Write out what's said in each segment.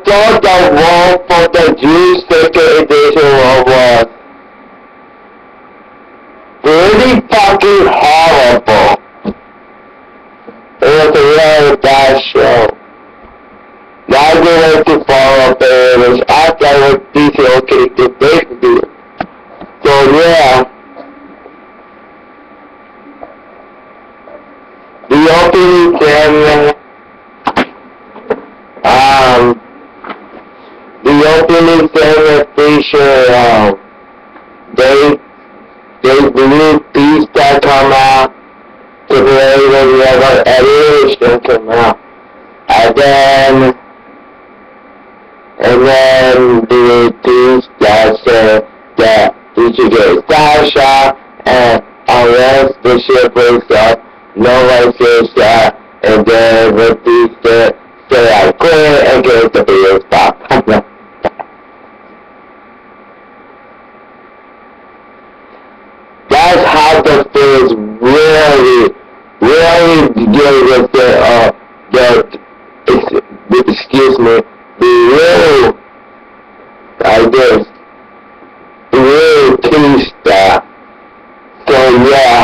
thought the role for the Jews second edition was pretty fucking horrible. It was a really bad show. Now they went too far up there, which I thought was decent, okay, to make it. So yeah. The opening ceremony, feature, they blew beats that come out to play with the other editors that come out. And then the beats that said that you should get Sasha, and unless the shit breaks up, no one says that, and then the beats that say I quit and get the video stop. That's how the fans really deal with excuse me, the real, I guess, the real team staff. So yeah,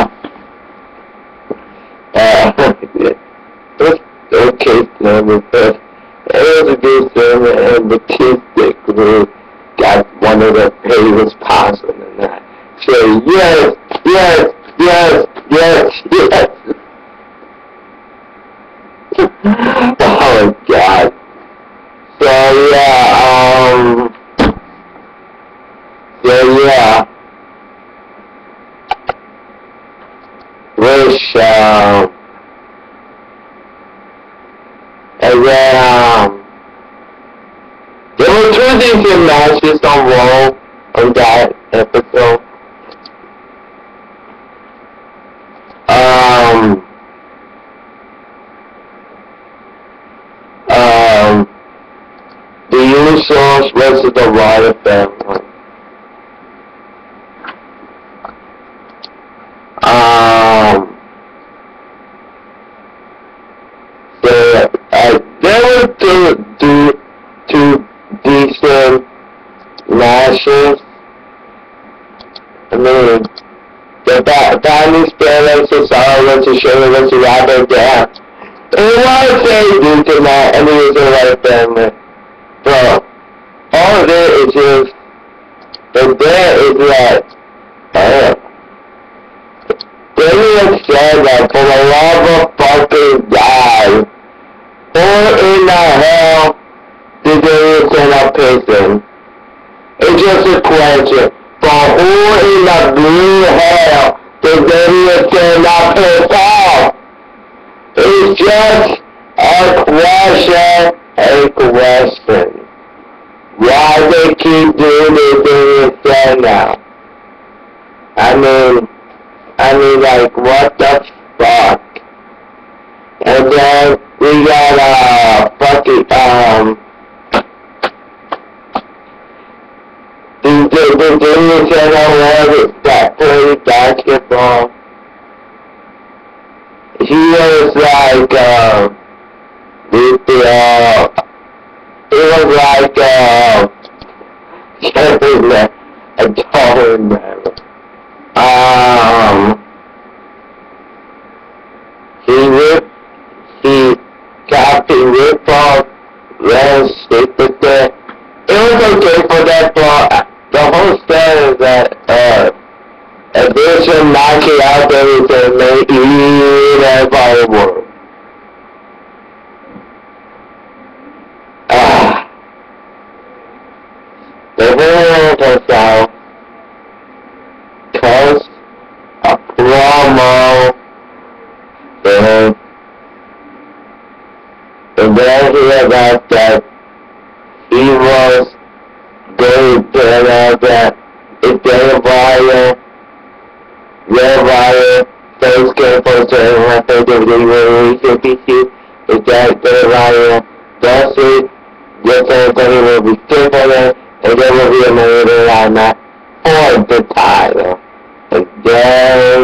it's okay, but it was a good sermon, and the team stick group got one of the famous passes and that. So yes. Oh God. So yeah. Wish and then there were two decent matches on Raw on that episode. The Usos versus the Wyatt family. There were two decent matches. I mean, the Diamond Spirits is all versus Shayna versus Rabbit Gap. It was a decent match, and it was the right family. But all of it is just, and there is like, Daniel said that for the love of fucking God, who in the hell did Daniel send up prison? It's just a question. But who in the blue hell did Daniel send up prison? It's just a question. Why they keep doing it now? I mean, like, what the fuck? And then we got, fucking, the Daniel Channel that played basketball. He was like, I don't remember. He got the rip off, ran stick with it. It was okay for that, but the whole story is that, if there's some knocking out there with a made that firework. The world was out cause a promo, and then he about that he was going to that if their buyer first came for certain weapons of the release PC, if that their buyer does it, yes, everybody will be still for them, and there will be another lineup for the title. And then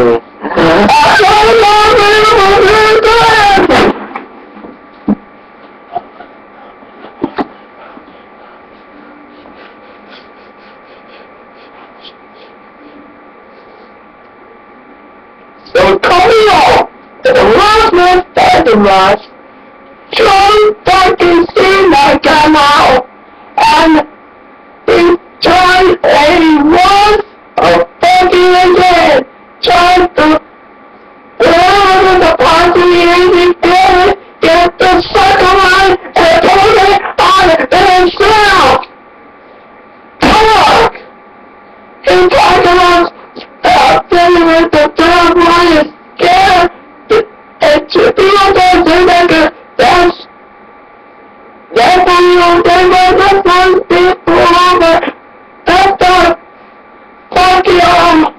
lost my fucking lost. John fucking Cena come out and he tried and he was a fucking again. Tried to whatever the party is he did, get the sucker line and put it on himself. Talk! He talked about telling with the dog line is scared and people don't do that. That's why you don't think that that's people over. That's the fucking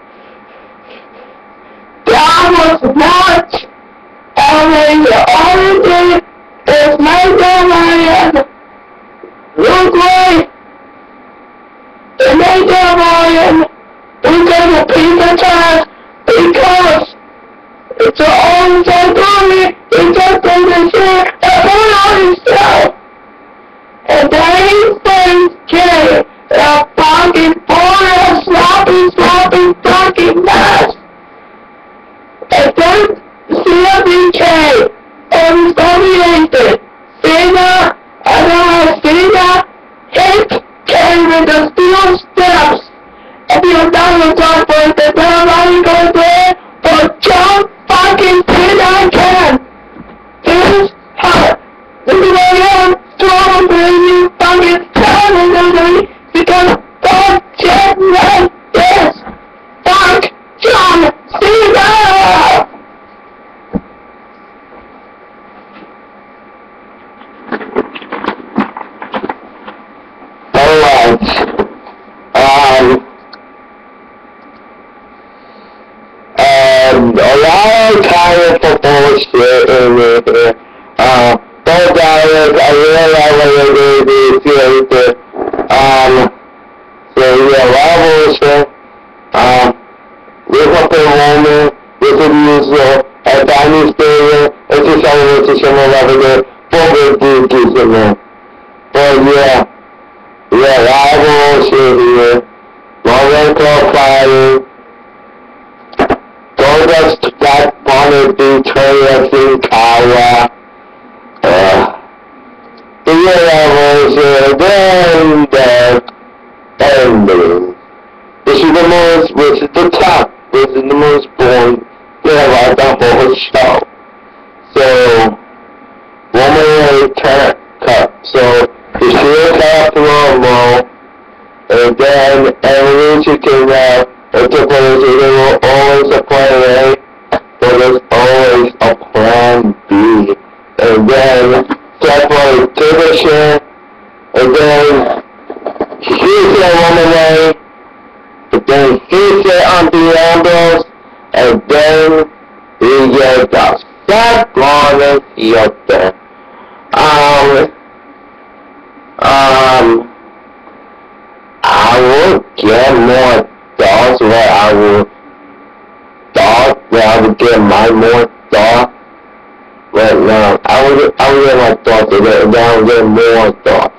that was not. And then the only thing is make them Ryan look like they make them Ryan look like a piece of trash because it's the only thing he just does the shit and put on himself. And then he says, "Kid, a fucking boy, sloppy fucking mess." And then CMBK, and he's dominated. Cena, and then Cena hit Kane with the steel steps. And you're not going to talk for it, and everybody goes there, but John fucking Cena can. This is how. This is why you're strong, baby, fucking telling because fuck shit like this. Fuck John Cena! A lot of time for bullshit in here. Both guys, I really like what they're doing to so yeah, a lot of bullshit. With up in Roman, with the music, at Danny Stadium, it's just all over to someone over there, for the dudes in there. But yeah, a lot of bullshit here. Long red club fighting. Goldust that wanted to betray us in Kawa. The year was then the ending. This is the most, this is the top, this is the most boring thing about the whole show. So, one more cut. So, the Shield cut promo, and then Evolution came out. It's a plan, there will always a plan A, but there's always a plan B. And then, separate Division, and then, he's on the way, and then he's on the ambulance, and then, he gets the second theater. I would get more thoughts where I would get my more thoughts. But no, I would get my thoughts and then I would get more thoughts.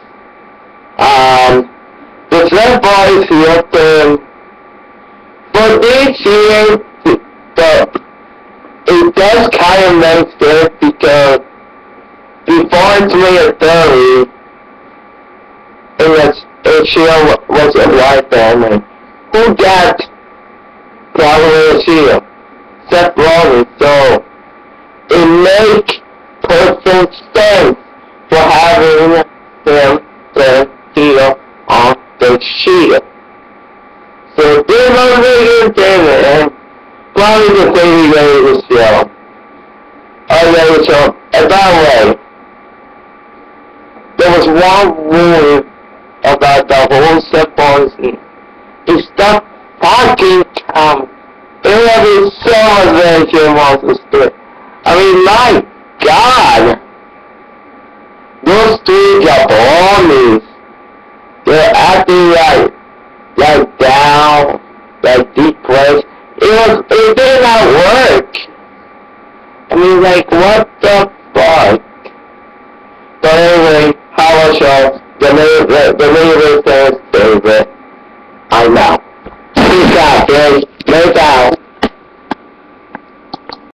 The third part is your thing. For this year, it does kind of make sense because before 2030, it was a white family. Who got Bravo Shield? Seth Rollins, so it makes perfect sense for having him to heal on the Shield. So this was really good, and probably the thing we gave the show. And by the way, there was one rule about the whole Seth Rollins thing. It's the fucking count. There is so much that Jim wants to split. I mean, my God. Those three jabronis, they're acting like down, like depressed. It did not work. I mean, like, what the fuck? But anyway, Howard Show, the neighbor says favorite. I'm out. Peace out, guys. Peace out.